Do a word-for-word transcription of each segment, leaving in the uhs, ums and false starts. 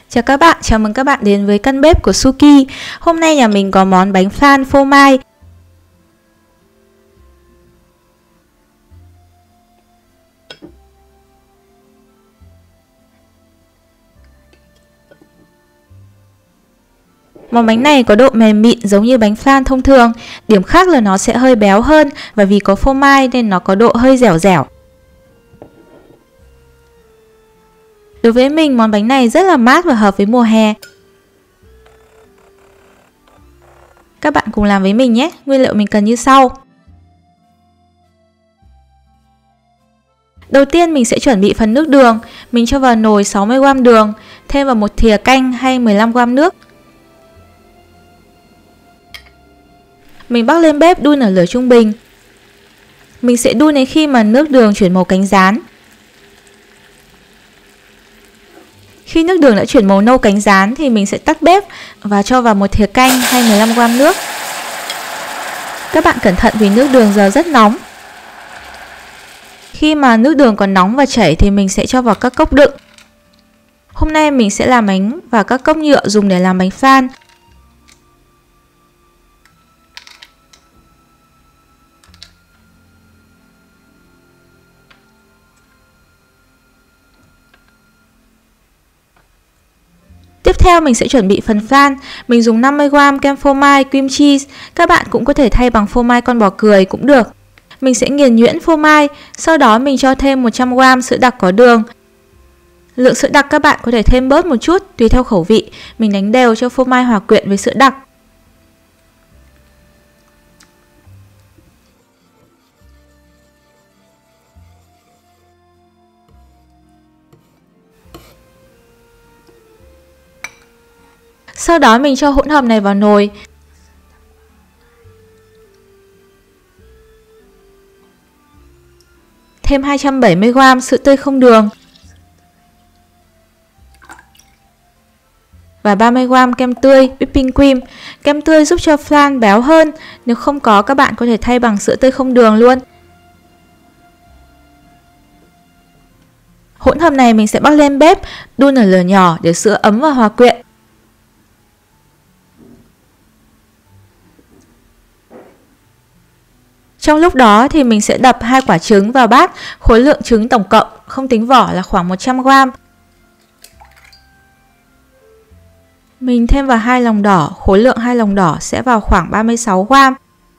Chào các bạn, chào mừng các bạn đến với căn bếp của Suki. Hôm nay nhà mình có món bánh flan phô mai. Món bánh này có độ mềm mịn giống như bánh flan thông thường. Điểm khác là nó sẽ hơi béo hơn và vì có phô mai nên nó có độ hơi dẻo dẻo. Đối với mình, món bánh này rất là mát và hợp với mùa hè. Các bạn cùng làm với mình nhé. Nguyên liệu mình cần như sau. Đầu tiên mình sẽ chuẩn bị phần nước đường. Mình cho vào nồi sáu mươi gam đường, thêm vào một thìa canh hay mười lăm gam nước. Mình bắc lên bếp đun ở lửa trung bình. Mình sẽ đun đến khi mà nước đường chuyển màu cánh gián. Khi nước đường đã chuyển màu nâu cánh gián thì mình sẽ tắt bếp và cho vào một thìa canh hay mười lăm gam nước. Các bạn cẩn thận vì nước đường giờ rất nóng. Khi mà nước đường còn nóng và chảy thì mình sẽ cho vào các cốc đựng. Hôm nay mình sẽ làm bánh vào các cốc nhựa dùng để làm bánh flan. Tiếp theo mình sẽ chuẩn bị phần flan. Mình dùng năm mươi gam kem phô mai cream cheese. Các bạn cũng có thể thay bằng phô mai con bò cười cũng được. Mình sẽ nghiền nhuyễn phô mai, sau đó mình cho thêm một trăm gam sữa đặc có đường. Lượng sữa đặc các bạn có thể thêm bớt một chút tùy theo khẩu vị. Mình đánh đều cho phô mai hòa quyện với sữa đặc. Sau đó mình cho hỗn hợp này vào nồi. Thêm hai trăm bảy mươi gam sữa tươi không đường. Và ba mươi gam kem tươi whipping cream. Kem tươi giúp cho flan béo hơn. Nếu không có các bạn có thể thay bằng sữa tươi không đường luôn. Hỗn hợp này mình sẽ bắc lên bếp, đun ở lửa nhỏ để sữa ấm và hòa quyện. Trong lúc đó thì mình sẽ đập hai quả trứng vào bát, khối lượng trứng tổng cộng không tính vỏ là khoảng một trăm gam. Mình thêm vào hai lòng đỏ, khối lượng hai lòng đỏ sẽ vào khoảng ba mươi sáu gam.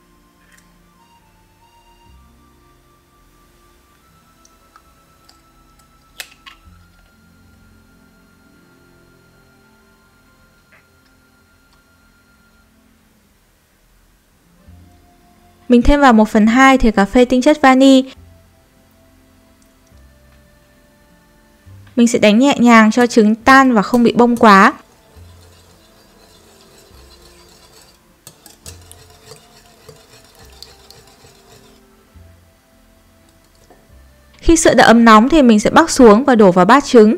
Mình thêm vào một phần hai thìa cà phê tinh chất vani. Mình sẽ đánh nhẹ nhàng cho trứng tan và không bị bông quá. Khi sữa đã ấm nóng thì mình sẽ bắc xuống và đổ vào bát trứng.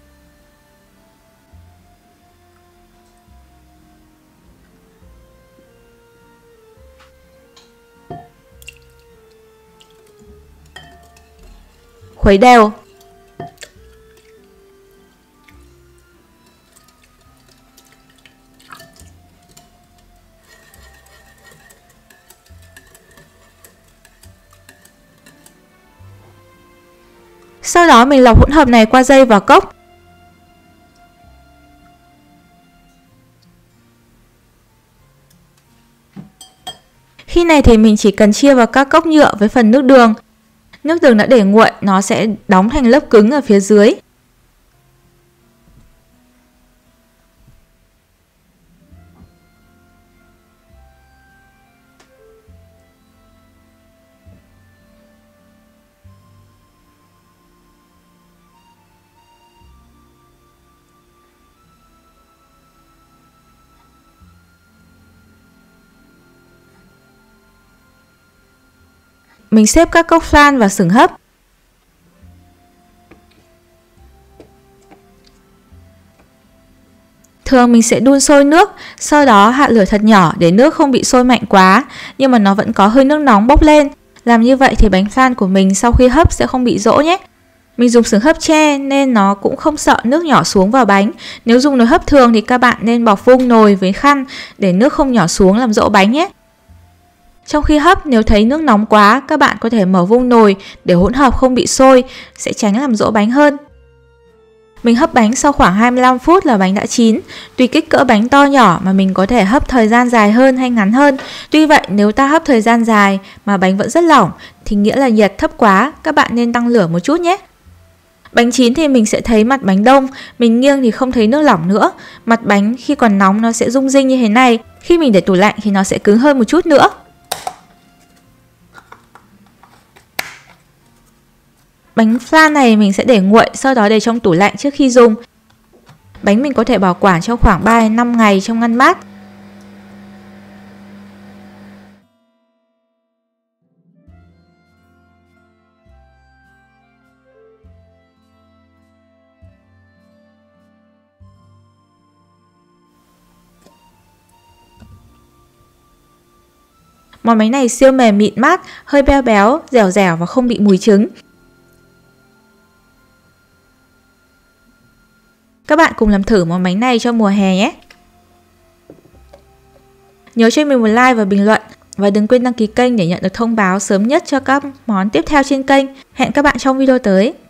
Khuấy đều. Sau đó mình lọc hỗn hợp này qua dây vào cốc. Khi này thì mình chỉ cần chia vào các cốc nhựa với phần nước đường. Nước đường đã để nguội, nó sẽ đóng thành lớp cứng ở phía dưới. Mình xếp các cốc flan vào xửng hấp. Thường mình sẽ đun sôi nước, sau đó hạ lửa thật nhỏ để nước không bị sôi mạnh quá, nhưng mà nó vẫn có hơi nước nóng bốc lên. Làm như vậy thì bánh flan của mình sau khi hấp sẽ không bị rỗ nhé. Mình dùng xứng hấp tre nên nó cũng không sợ nước nhỏ xuống vào bánh. Nếu dùng nồi hấp thường thì các bạn nên bọc vung nồi với khăn để nước không nhỏ xuống làm dỗ bánh nhé. Trong khi hấp, nếu thấy nước nóng quá, các bạn có thể mở vung nồi để hỗn hợp không bị sôi, sẽ tránh làm dỗ bánh hơn. Mình hấp bánh sau khoảng hai mươi lăm phút là bánh đã chín. Tùy kích cỡ bánh to nhỏ mà mình có thể hấp thời gian dài hơn hay ngắn hơn. Tuy vậy, nếu ta hấp thời gian dài mà bánh vẫn rất lỏng thì nghĩa là nhiệt thấp quá, các bạn nên tăng lửa một chút nhé. Bánh chín thì mình sẽ thấy mặt bánh đông, mình nghiêng thì không thấy nước lỏng nữa. Mặt bánh khi còn nóng nó sẽ rung rinh như thế này, khi mình để tủ lạnh thì nó sẽ cứng hơn một chút nữa. Bánh flan này mình sẽ để nguội, sau đó để trong tủ lạnh trước khi dùng. Bánh mình có thể bảo quản trong khoảng ba đến năm ngày trong ngăn mát. Món bánh này siêu mềm mịn mát, hơi béo béo, dẻo dẻo và không bị mùi trứng. Các bạn cùng làm thử món bánh này cho mùa hè nhé. Nhớ cho mình một like và bình luận. Và đừng quên đăng ký kênh để nhận được thông báo sớm nhất cho các món tiếp theo trên kênh. Hẹn các bạn trong video tới.